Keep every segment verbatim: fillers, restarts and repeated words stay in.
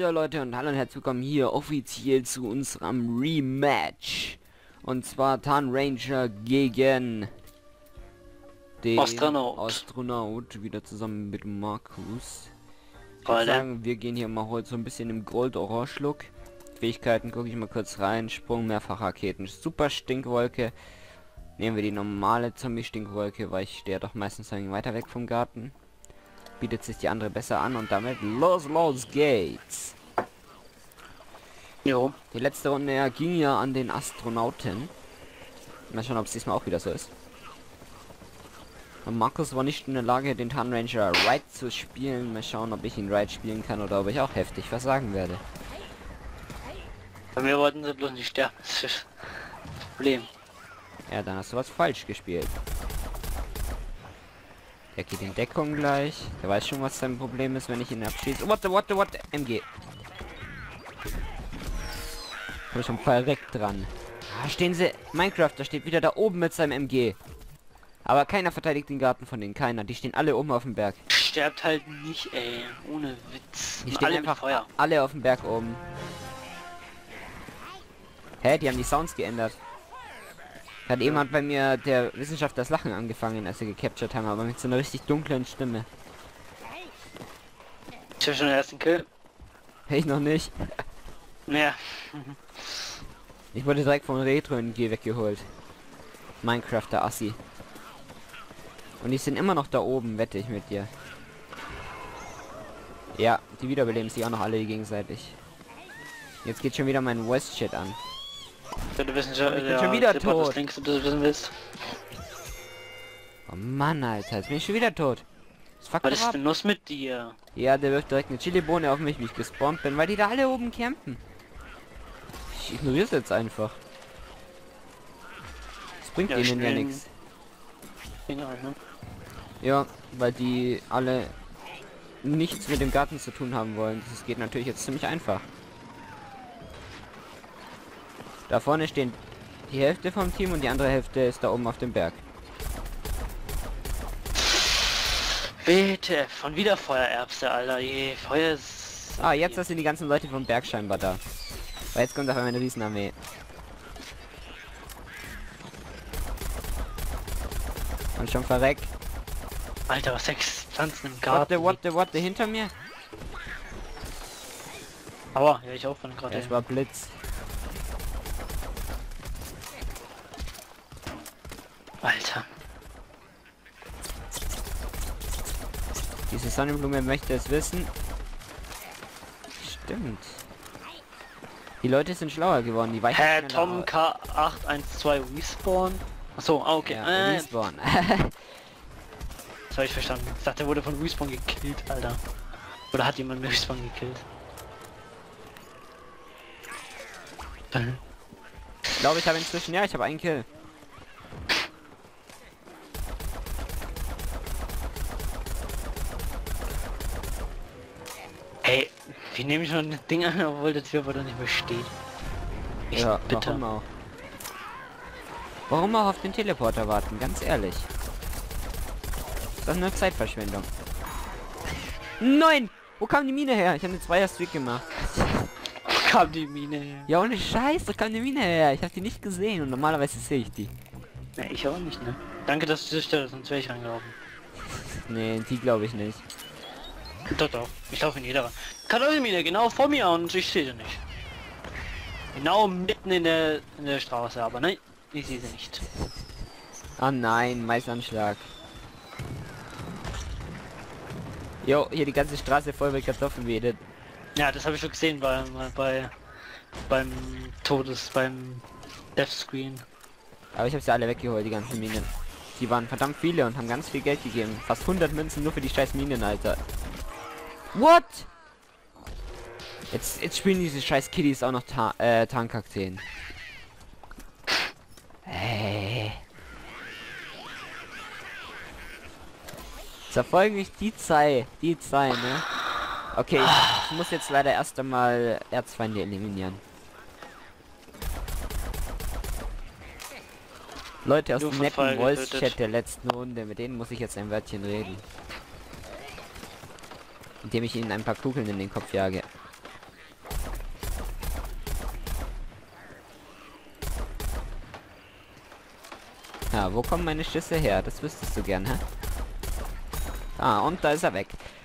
Hallo Leute und hallo und herzlich willkommen hier offiziell zu unserem Rematch. Und zwar Tarn Ranger gegen den Astronaut. Astronaut, wieder zusammen mit Markus. Ich Voll, würde ne? sagen, wir gehen hier mal heute so ein bisschen im Gold-Orange-Look. Fähigkeiten gucke ich mal kurz rein. Sprung, Mehrfachraketen, Super Stinkwolke. Nehmen wir die normale Zombie-Stinkwolke, weil ich stehe doch meistens ein wenig weiter weg vom Garten. Bietet sich die andere besser an und damit los, los geht's. Jo. Die letzte Runde ja, ging ja an den Astronauten. Mal schauen, ob es diesmal auch wieder so ist. Und Markus war nicht in der Lage, den Tarn Ranger Right zu spielen. Mal schauen, ob ich ihn Right spielen kann oder ob ich auch heftig versagen werde. Bei mir wollten sie bloß nicht sterben. Das ist das Problem. Ja, dann hast du was falsch gespielt. Der geht in Deckung gleich. Der weiß schon, was sein Problem ist, wenn ich ihn abschieße. What the, what the, what the, M G. Komm schon verreckt dran. Ah, stehen sie. Minecraft, da steht wieder da oben mit seinem M G. Aber keiner verteidigt den Garten von denen. Keiner. Die stehen alle oben auf dem Berg. Sterbt halt nicht, ey. Ohne Witz. Die Und stehen alle einfach mit Feuer. alle auf dem Berg oben. Hä, die haben die Sounds geändert. Hat jemand bei mir der Wissenschaftler das Lachen angefangen, als sie gecaptured haben, aber mit so einer richtig dunklen Stimme. Ich hab schon den ersten Kill. Ich noch nicht. Ja. Ich wurde direkt vom Retro M G weggeholt. Minecraft, der Assi. Und die sind immer noch da oben, wette ich mit dir. Ja, die wiederbeleben sich auch noch alle gegenseitig. Jetzt geht schon wieder mein Voice-Chat an. Du wissen schon, Ich bin schon wieder tot. Was denkst du, du wissen willst? Oh Mann, Alter, jetzt bin ich schon wieder tot. Das fuckt Was doch ist ab. denn los mit dir? Ja, der wirft direkt eine Chili-Bohne auf mich, wie ich gespawnt bin, weil die da alle oben campen. Ich ignoriere es jetzt einfach. Das bringt Ja, ihnen ja schnell. nichts. Egal, ne? Ja, weil die alle nichts mit dem Garten zu tun haben wollen. Das geht natürlich jetzt ziemlich einfach. Da vorne stehen die Hälfte vom Team und die andere Hälfte ist da oben auf dem Berg. Bitte, von wieder Feuererbse, Alter. Je, Feuer ist... Ah, jetzt sind die ganzen Leute vom Berg scheinbar da. Weil jetzt kommt auf einmal eine Riesenarmee. Und schon verreckt. Alter, was sechs Pflanzen im What Garten. the, what the, what the, hinter mir? Aua, ja, ich auch von gerade. Das war Blitz. Alter. Diese Sonnenblume möchte es wissen. Stimmt. Die Leute sind schlauer geworden, die weichen Hä, schneller Tom aus. K acht eins zwei Respawn? Achso, ah, okay. Ja, äh, Respawn. das habe ich verstanden. Ich dachte, der wurde von Respawn gekillt, Alter. Oder hat jemand mit Respawn gekillt? Ich glaube, ich habe inzwischen, ja, ich habe einen Kill. Ey, wie nehme ich schon das Ding an, obwohl der Türwart nicht mehr steht? Echt Ja, bitter. warum auch? Warum auch auf den Teleporter warten, ganz ehrlich. Das ist doch nur Zeitverschwendung. Nein! Wo kam die Mine her? Ich habe eine Zweier-Streak gemacht. Wo kam die Mine her? Ja, ohne Scheiß, da kam die Mine her. Ich habe die nicht gesehen und normalerweise sehe ich die. Ja, ich auch nicht, ne? Danke, dass du das stellst, sonst wäre ich reingelaufen. Nee, die glaube ich nicht. Doch, doch. Ich laufe in jeder rein. Kartoffelmine, genau vor mir und ich sehe sie nicht. Genau mitten in der, in der Straße, aber nein, ich sehe sie nicht. Ah nein, Maisanschlag. Jo, hier die ganze Straße voll mit Kartoffeln wedet. Ja, das habe ich schon gesehen bei, bei beim Todes, beim Death Screen. Aber ich habe sie alle weggeholt, die ganzen Minen. Die waren verdammt viele und haben ganz viel Geld gegeben. Fast hundert Münzen nur für die scheiß Minen, Alter. What? Jetzt, jetzt spielen diese scheiß Kiddies auch noch Ta äh, Tarnkakteen. Hey. Zerfolgen mich die Zeit, die Zeit, ne? Okay, ich, ich muss jetzt leider erst einmal Erzfeinde eliminieren. Leute aus Nur dem von netten Fall Voice-Chat getötet. der letzten Runde, mit denen muss ich jetzt ein Wörtchen reden. Indem ich ihnen ein paar Kugeln in den Kopf jage. Ja, wo kommen meine Schüsse her? Das wüsstest du gern, hä? Ah, und da ist er weg.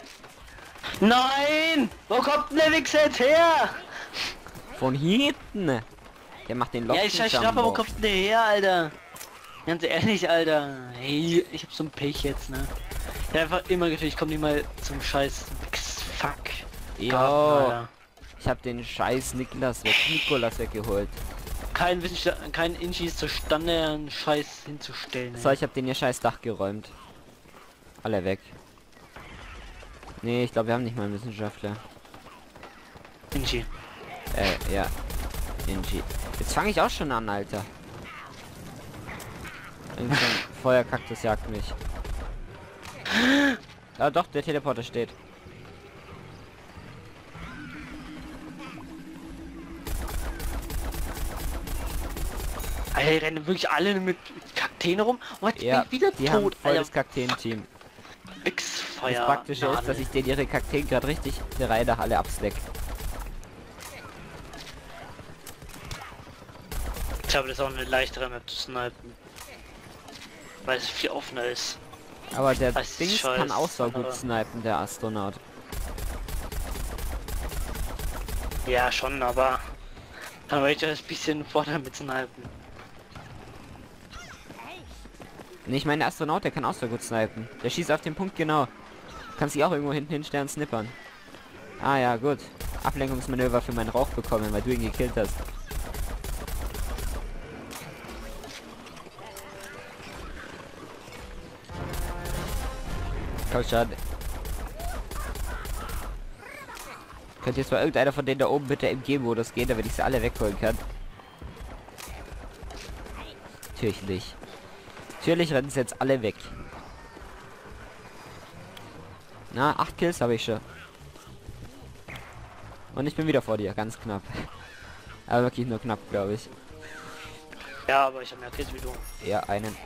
Nein! Wo kommt denn der Wichser jetzt her? Von hinten. Der macht den Lock. Ja, ich scheiß Schnapper, wo kommt denn der her, Alter? Ganz ehrlich, Alter. Hey, ich hab so ein Pech jetzt, ne? Ich hab einfach immer gefühlt, ich komm nicht mal zum Scheiß. Fuck. Ja. Ich hab den Scheiß Niklas weg, Nikolas weggeholt. Kein Wissenschaft, kein Inchi ist zustande, einen Scheiß hinzustellen. So, ich hab den ihr Scheiß Dach geräumt. Alle weg. Nee, ich glaube, wir haben nicht mal einen Wissenschaftler. Inchi. Äh, ja. Inchi. Jetzt fange ich auch schon an, Alter. Irgend so ein Feuerkaktus jagt mich. Ah doch, der Teleporter steht. Alter, die rennen wirklich alle mit Kakteen rum und Ja, bin wieder die haben tot, voll Alter. das Kakteen-Team. X-Feuer. Das Praktische ist, dass ich denen ihre Kakteen gerade richtig der Reihe nach alle absleck. Ich glaube, das ist auch eine leichtere Map zu snipen. Weil es viel offener ist. Aber der Was Dings Scheiß, kann auch so gut andere. snipen, der Astronaut. Ja, schon, aber dann war ich das bisschen Vorteil mit snipen. Nee, ich meine, der Astronaut, der kann auch so gut snipen. Der schießt auf den Punkt genau. Kann sich auch irgendwo hinten hinstellen, snippern. Ah ja, gut. Ablenkungsmanöver für meinen Rauch bekommen, weil du ihn gekillt hast. Komm schon. Könnte jetzt mal irgendeiner von denen da oben mit der M G-Modus gehen, damit ich sie alle wegholen kann. Natürlich nicht. Natürlich rennen sie jetzt alle weg. Na, acht Kills habe ich schon. Und ich bin wieder vor dir, ganz knapp. Aber wirklich nur knapp, glaube ich. Ja, aber ich habe mehr Kills wie du. Ja, einen.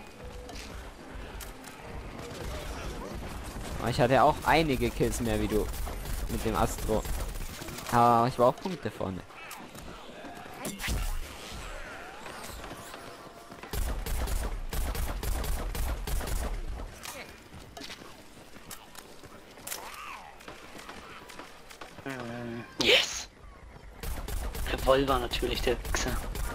Aber ich hatte auch einige Kills mehr wie du. Mit dem Astro. Aber ich war auch Punkte vorne. Yes! Revolver natürlich, der Wichser.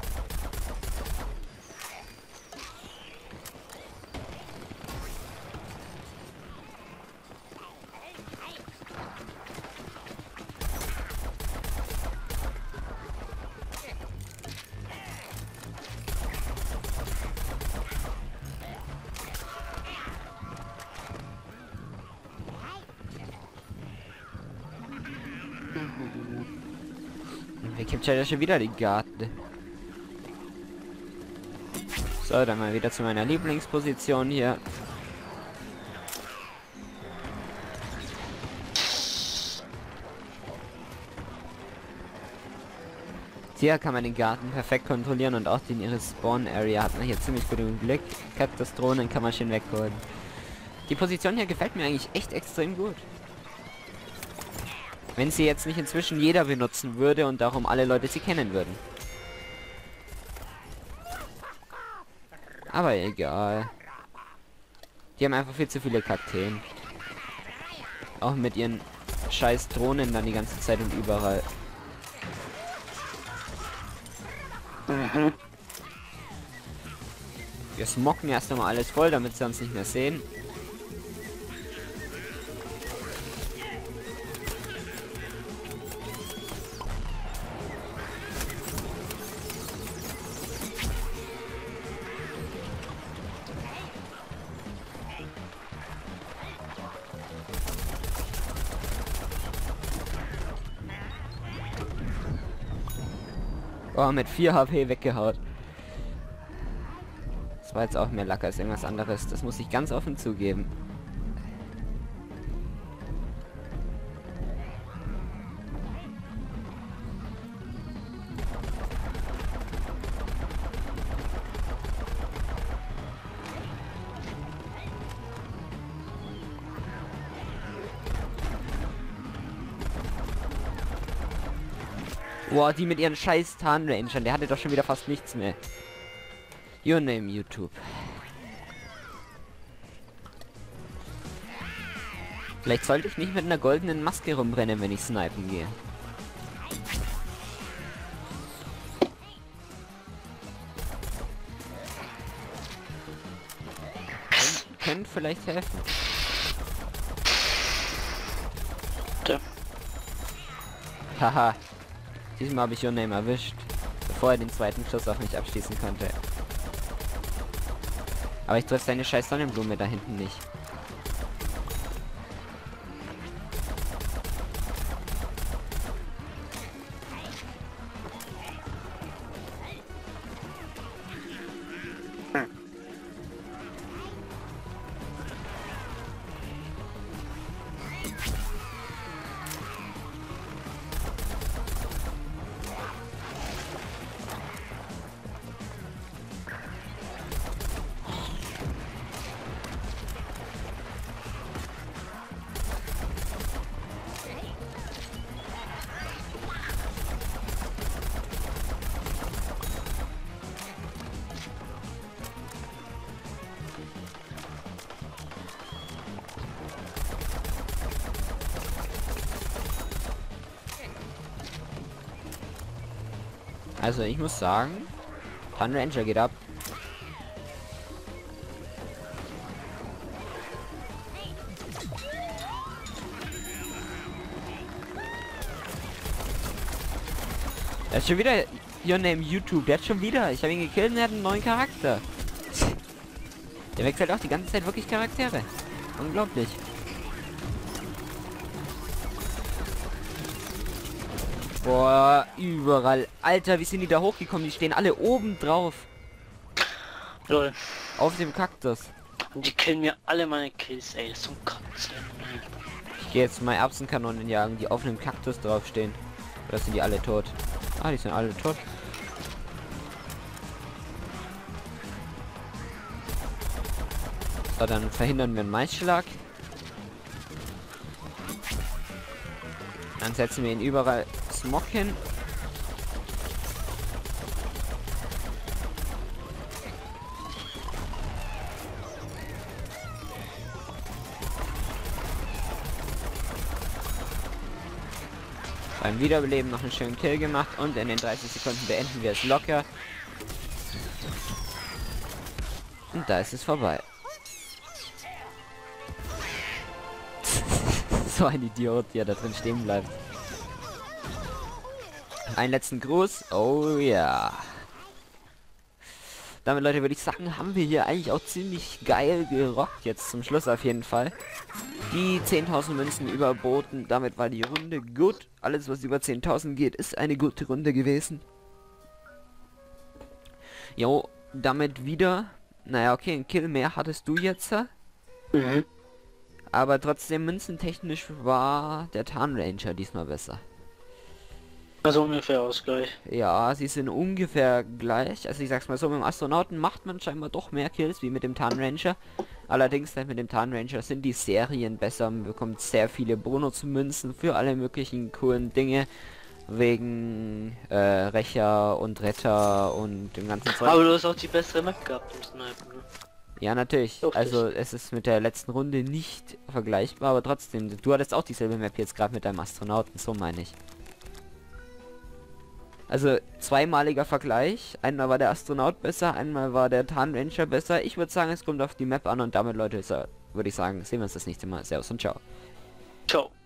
Wir gibt ja schon wieder die Garten. So, dann mal wieder zu meiner Lieblingsposition hier. Hier kann man den Garten perfekt kontrollieren und auch den ihre Spawn Area hat man hier ziemlich gut im Blick. Das Drohnen kann man schön wegholen. Die Position hier gefällt mir eigentlich echt extrem gut. Wenn sie jetzt nicht inzwischen jeder benutzen würde und darum alle Leute sie kennen würden. Aber egal. Die haben einfach viel zu viele Kakteen. Auch mit ihren scheiß Drohnen dann die ganze Zeit und überall. Mhm. Wir smocken erst einmal alles voll, damit sie uns nicht mehr sehen. Oh, mit vier H P weggehaut. Das war jetzt auch mehr Lack als irgendwas anderes. Das muss ich ganz offen zugeben. Boah, die mit ihren scheiß Tarnrangern, der hatte doch schon wieder fast nichts mehr. Your name, YouTube. Vielleicht sollte ich nicht mit einer goldenen Maske rumrennen, wenn ich snipen gehe. Kön könnte vielleicht helfen. Ja. Haha. Diesmal habe ich Your Name erwischt, bevor er den zweiten Schuss auf mich abschließen konnte. Aber ich treffe seine scheiß Sonnenblume da hinten nicht. Also ich muss sagen, Thunder Ranger geht ab. Er ist schon wieder Your Name YouTube. Der hat schon wieder. Ich habe ihn gekillt und er hat einen neuen Charakter. Der wechselt auch die ganze Zeit wirklich Charaktere. Unglaublich. Boah, überall. Alter, wie sind die da hochgekommen? Die stehen alle oben drauf. Lol. Auf dem Kaktus. Und die killen mir alle meine Kills, ey. Das ist so ein Katzen. Ich gehe jetzt mal Erbsenkanonen jagen, die auf einem Kaktus draufstehen. Oder sind die alle tot? Ah, die sind alle tot. So, dann verhindern wir einen Maisschlag. Dann setzen wir ihn überall Smog hin. Beim Wiederbeleben noch einen schönen Kill gemacht und in den dreißig Sekunden beenden wir es locker. Und da ist es vorbei. So ein Idiot, der da drin stehen bleibt. Einen letzten Gruß. Oh ja. Damit, Leute, würde ich sagen, haben wir hier eigentlich auch ziemlich geil gerockt. Jetzt zum Schluss auf jeden Fall. Die zehntausend Münzen überboten. Damit war die Runde gut. Alles, was über zehntausend geht, ist eine gute Runde gewesen. Jo, damit wieder. Naja, okay, ein Kill mehr hattest du jetzt. Mhm. Aber trotzdem münzentechnisch war der Tarn Ranger diesmal besser. Also ungefähr Ausgleich. Ja, sie sind ungefähr gleich. Also ich sag's mal so, mit dem Astronauten macht man scheinbar doch mehr Kills wie mit dem Tarn Ranger. Allerdings mit dem Tarn Ranger sind die Serien besser. Man bekommt sehr viele Bonusmünzen für alle möglichen coolen Dinge. Wegen äh, Rächer und Retter und dem ganzen Zeug. Aber du hast auch die bessere Map gehabt im Snipen, ne? Ja, natürlich. Doch Also es ist mit der letzten Runde nicht vergleichbar, aber trotzdem. Du hattest auch dieselbe Map jetzt gerade mit deinem Astronauten, so meine ich. Also zweimaliger Vergleich. Einmal war der Astronaut besser, einmal war der Tarn Ranger besser. Ich würde sagen, es kommt auf die Map an und damit, Leute, würde ich sagen, sehen wir uns das nächste Mal. Servus und ciao. Ciao.